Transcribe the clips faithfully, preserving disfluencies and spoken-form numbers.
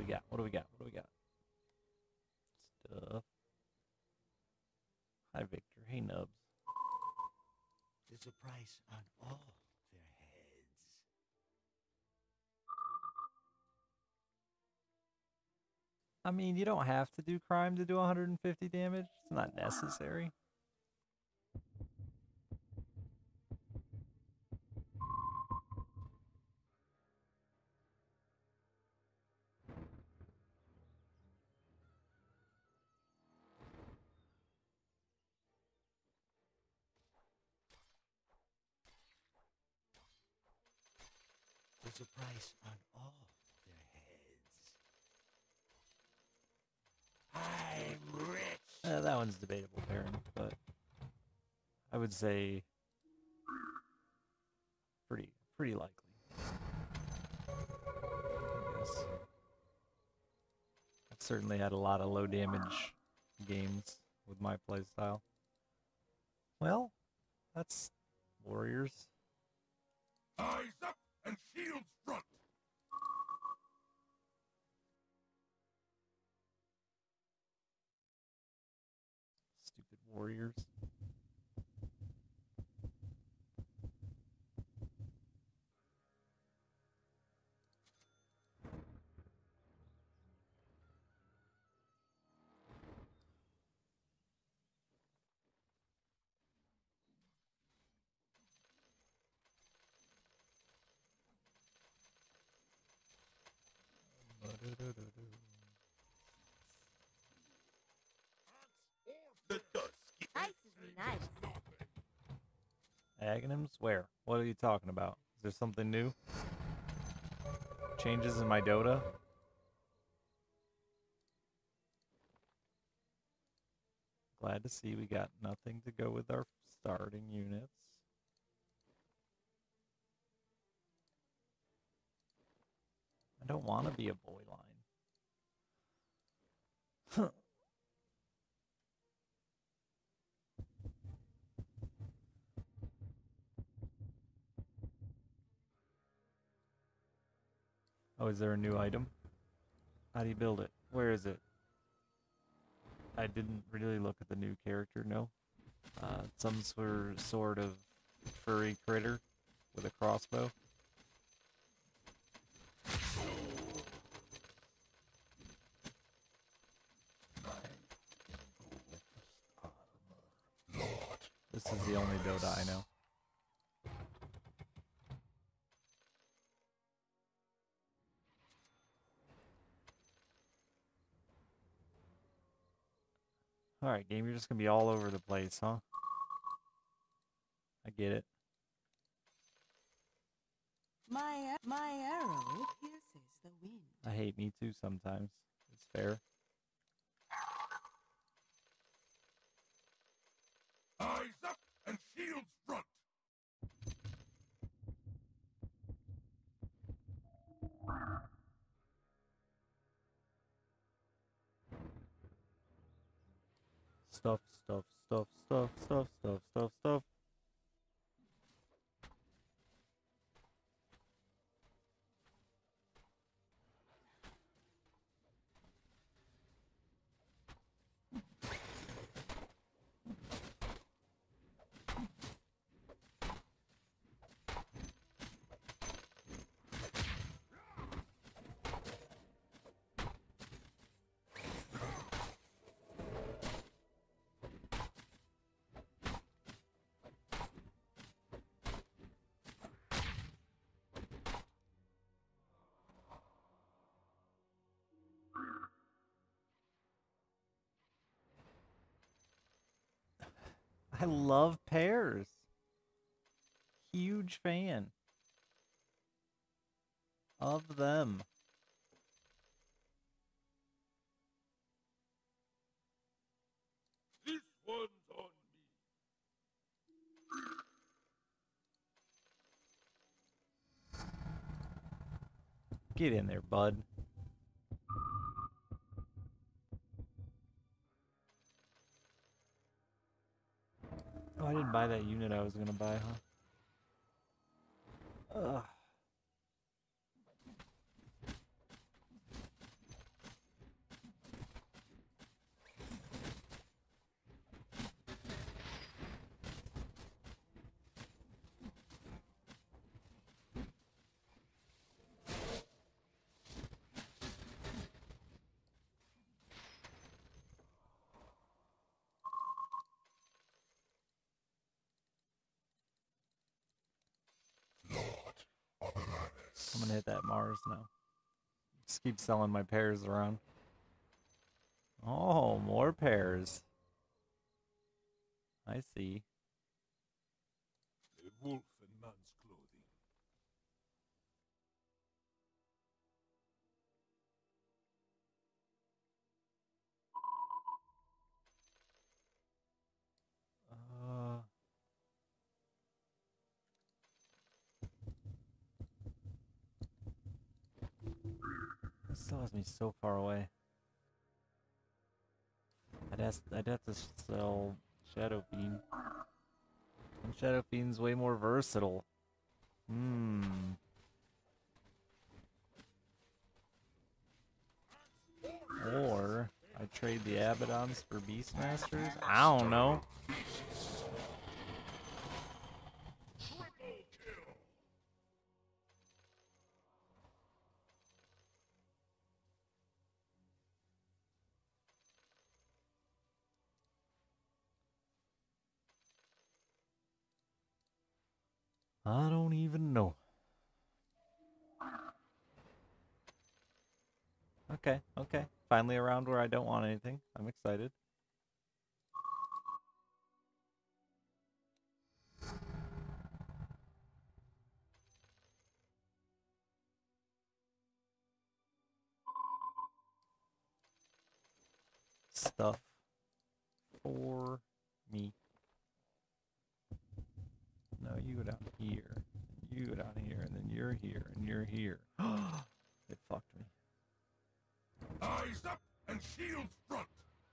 got? What do we got? What do we got? Stuff. Hi, Victor. Hey, Nubs. There's a price on all their heads. I mean, you don't have to do crime to do one hundred fifty damage. It's not necessary. There's a price on all their heads. I'm rich. Uh, that one's debatable, Baron, but I would say pretty, pretty likely. Yes. I've certainly had a lot of low damage games with my playstyle. Well, that's warriors. Eyes up and shields front. Stupid warriors. The dusky. Ice is nice. Aghanims? Where? What are you talking about? Is there something new? Changes in my Dota? Glad to see we got nothing to go with our starting units. I don't want to be a boy line. Oh, is there a new item? How do you build it? Where is it? I didn't really look at the new character, no. Uh, some sort sort of furry critter with a crossbow. This is the only Dota I know. Alright, game, you're just gonna be all over the place, huh? I get it. My my arrow pierces the wind. I hate me too sometimes. It's fair. Eyes up and shields front. Stuff, stuff, stuff, stuff, stuff, stuff, stuff, stuff. I love pears. Huge fan of them. This one's on me. Get in there, bud. Oh, I didn't buy that unit I was gonna buy, huh? Ugh. I'm gonna hit that Mars now. Just keep selling my pears around. Oh, more pears. I see. A wolf in man's clothing. Uh, this still has me so far away. I'd have, I'd have to sell Shadow Fiend. And Shadow Fiend's way more versatile. Hmm. Or I trade the Abaddons for Beastmasters? I don't know. I don't even know. Okay, okay. Finally around where I don't want anything. I'm excited. Stuff for me. No, you go down here. You go down here, and then you're here, and you're here. It fucked me. Eyes up and shields front.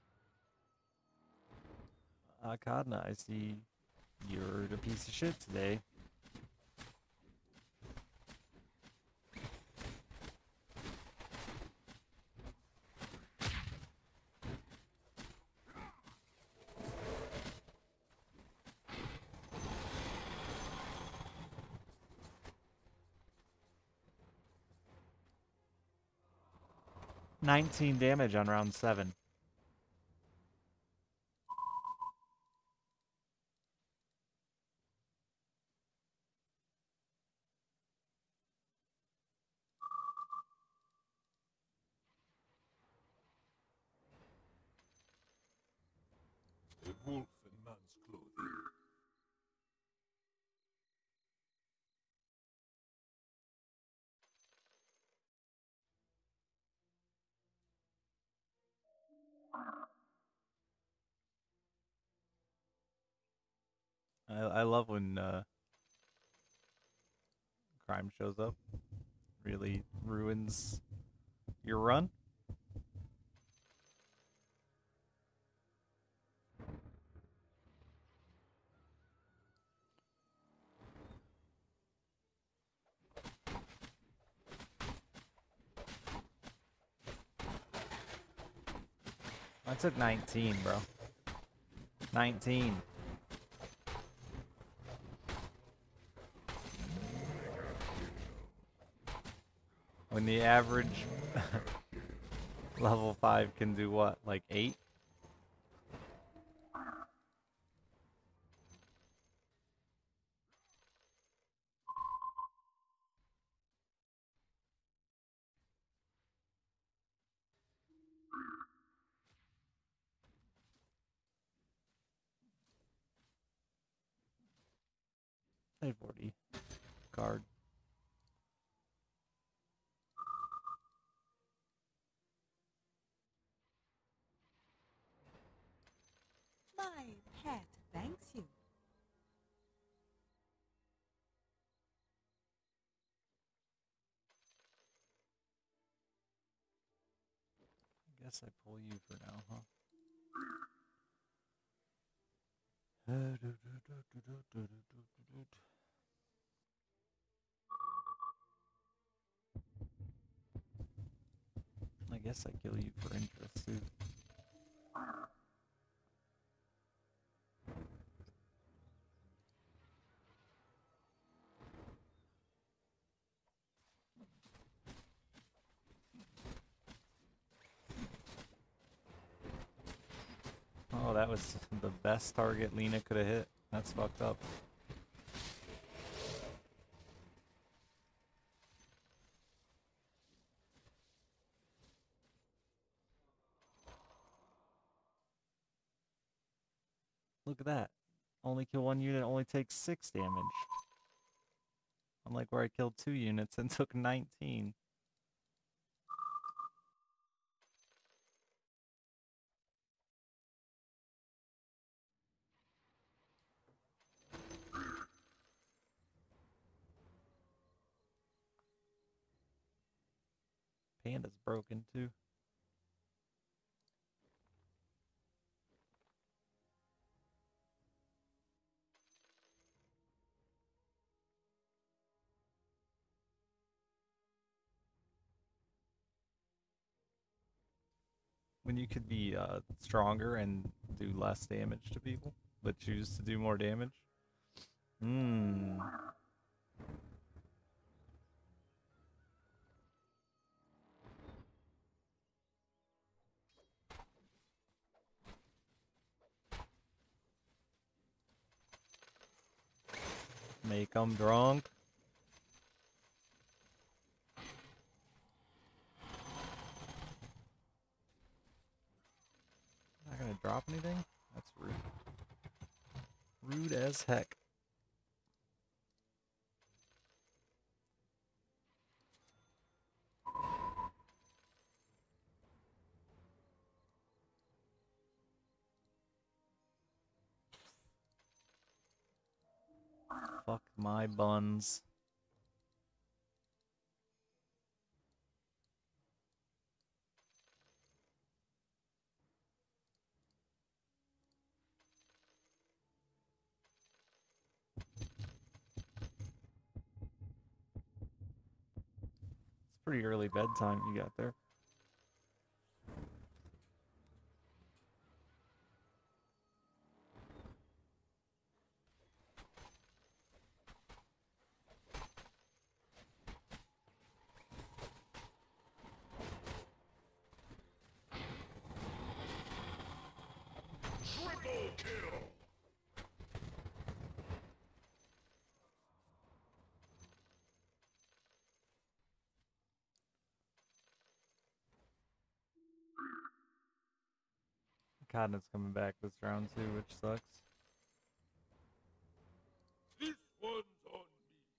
Akadna, I see you're the piece of shit today. nineteen damage on round seven. A wolf in man's clothing. I, I love when uh, crime shows up. Really ruins your run. I took nineteen, bro. nineteen. When the average level five can do what, like eight? Hey, forty. Card. My pet thanks you. I guess I pull you for now, huh? Uh, do, do, do, do, do, do, do, do, do. I guess I kill you for interest too. Oh, that was the best target Lena could have hit. That's fucked up. Look at that. Only kill one unit, only takes six damage. Unlike where I killed two units and took nineteen. Panda's broken too. When you could be uh, stronger and do less damage to people, but choose to do more damage. Hmm. Make them drunk. Not gonna drop anything? That's rude. Rude as heck. Fuck my buns. It's pretty early bedtime you got there. Triple kill! Codnut's coming back this round too, which sucks. This one's on me.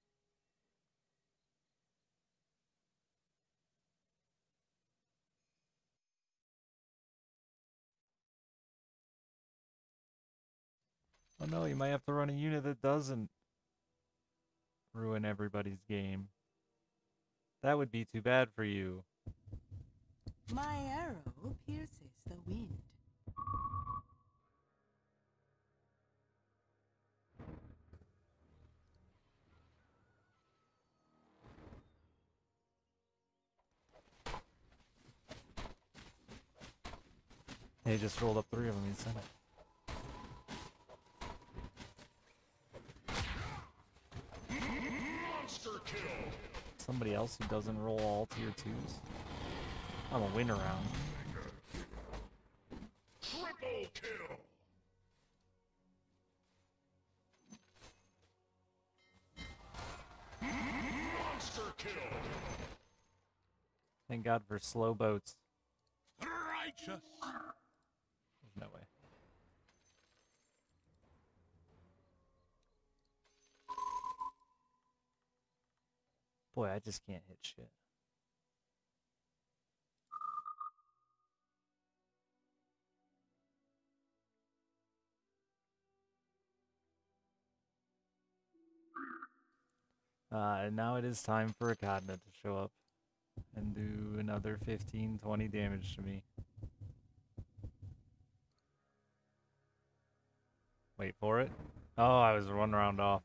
Oh no, you might have to run a unit that doesn't ruin everybody's game. That would be too bad for you. My arrow pierces the wind. They just rolled up three of them, he said it. Monster kill! Somebody else who doesn't roll all tier twos. I'm a win around. Triple kill! Monster kill! Thank God for slow boats. Righteous! There's no way. Boy, I just can't hit shit. Uh, and now it is time for a Codnut to show up and do another fifteen, twenty damage to me. Wait for it. Oh, I was one round off.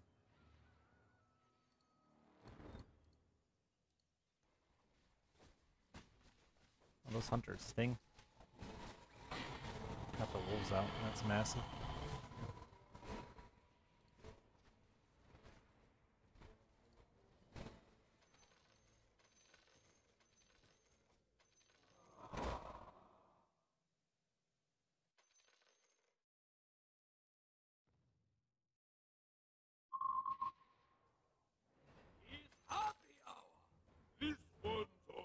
Oh, those hunters sting. Got the wolves out. That's massive. It's happy hour! This one's on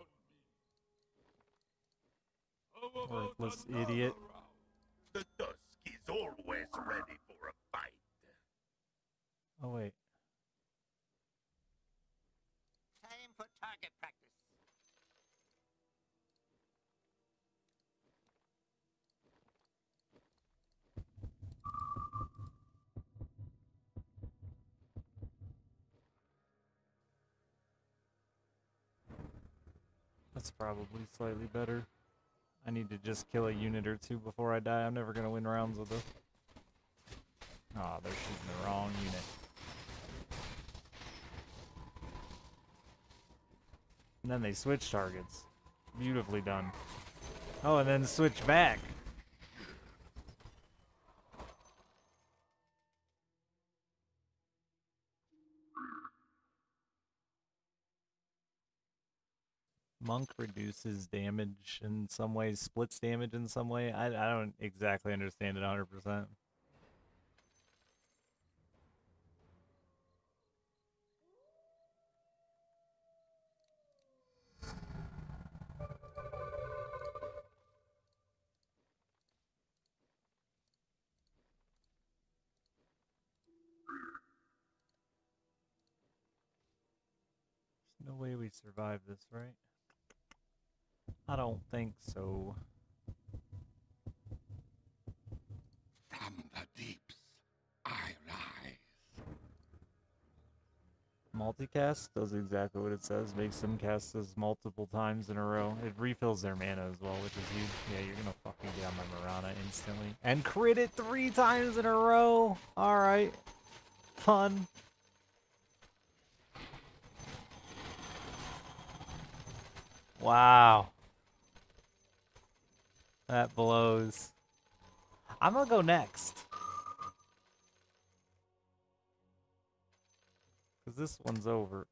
me. How about Worthless another idiot. round? The dusk is always ready for Oh wait. Time for target practice. That's probably slightly better. I need to just kill a unit or two before I die. I'm never gonna win rounds with this. Aw, oh, they're shooting the wrong unit. And then they switch targets. Beautifully done. Oh, and then switch back. Monk reduces damage in some way, splits damage in some way. I, I don't exactly understand it one hundred percent. There's no way we survive this, right? I don't think so. From the deeps, I rise. Multicast does exactly what it says. Makes them cast this multiple times in a row. It refills their mana as well, which is huge. Yeah, you're gonna fucking get on my Mirana instantly. And crit it three times in a row! Alright. Fun. Wow. That blows. I'm gonna go next. Because this one's over.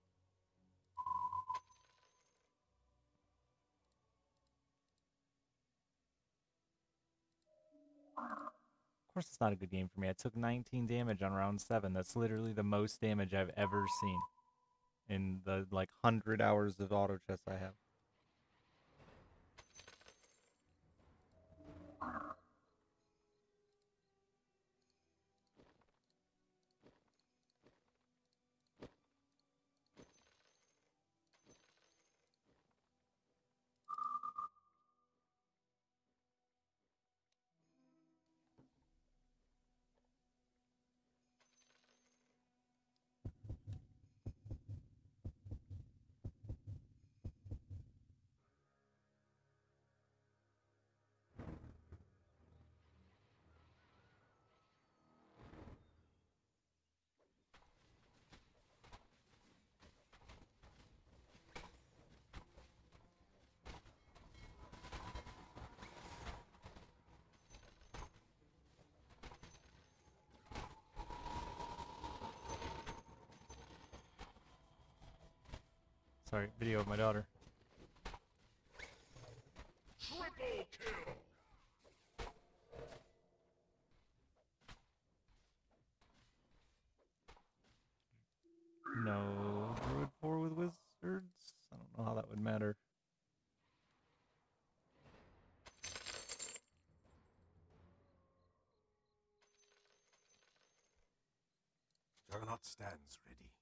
Of course it's not a good game for me. I took nineteen damage on round seven. That's literally the most damage I've ever seen in the like one hundred hours of auto chess I have. Sorry, video of my daughter. Triple kill. No Druid four with wizards? I don't know how that would matter. Juggernaut stands ready.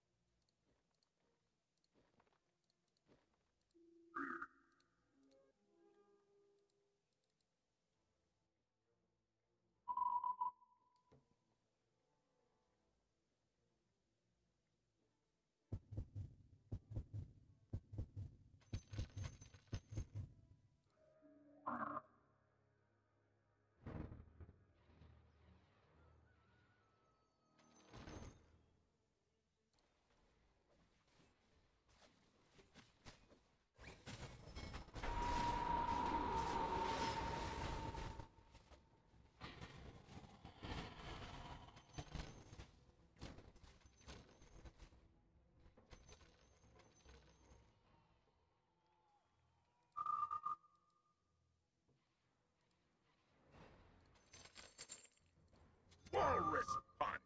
Walrus punch.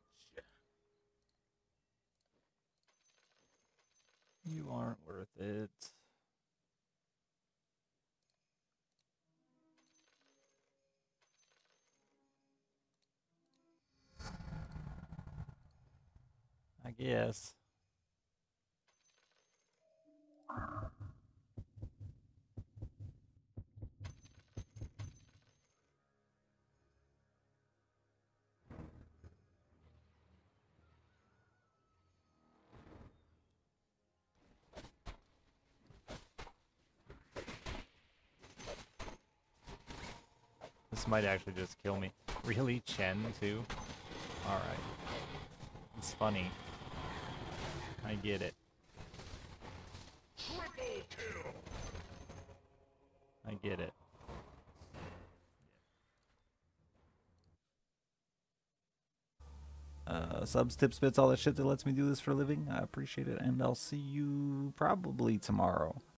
You aren't worth it. Yes. This might actually just kill me. Really? Chen, too? Alright. It's funny. I get it. Triple kill. I get it. Uh, subs, tips, bits, all that shit that lets me do this for a living. I appreciate it, and I'll see you probably tomorrow.